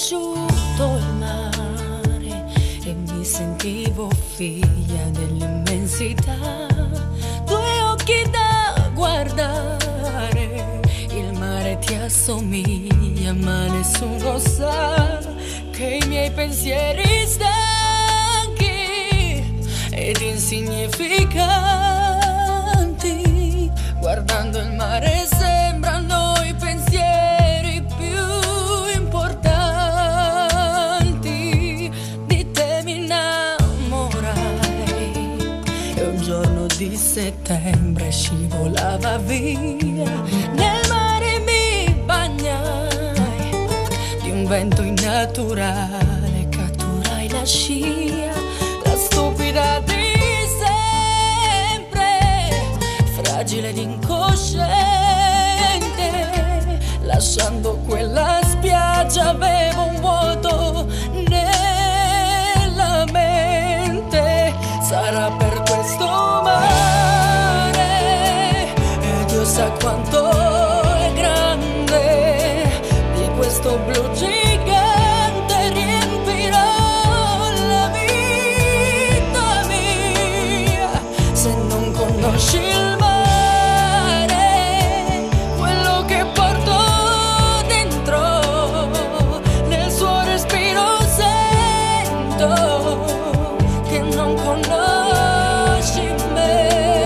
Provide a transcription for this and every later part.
conosciuto il mare e mi sentivo figlia dell'immensità. Due occhi da guardare, il mare ti assomiglia, ma nessuno sa che i miei pensieri stanchi ed insignificanti, guardando il mare sembrano i pensieri più importanti. Di te mi innamorai e un giorno di settembre scivolava via. Nel mare mi bagnai, di un vento innaturale catturai la scia. La stupida di sempre, fragile ed incosciente, lasciando quella spiaggia avevo un vuoto nella mente. Sarà per questo mare, e Dio sa quanto è grande, di questo blu gigante riempirò la vita mia. Se non conosci il mare, quello che porto dentro, nel suo respiro sento che non conosci me.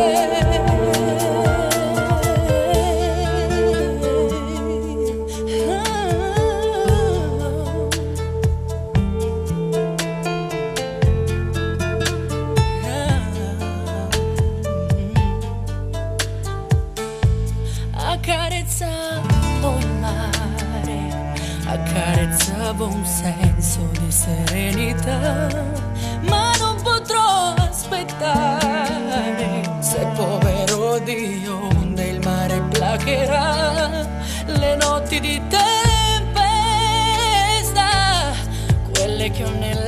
Accarezzavo il mare, accarezzavo un senso di serenità, ma non potrò aspettare. Se povero di onde il mare placherà le notti di tempesta, quelle che ho nella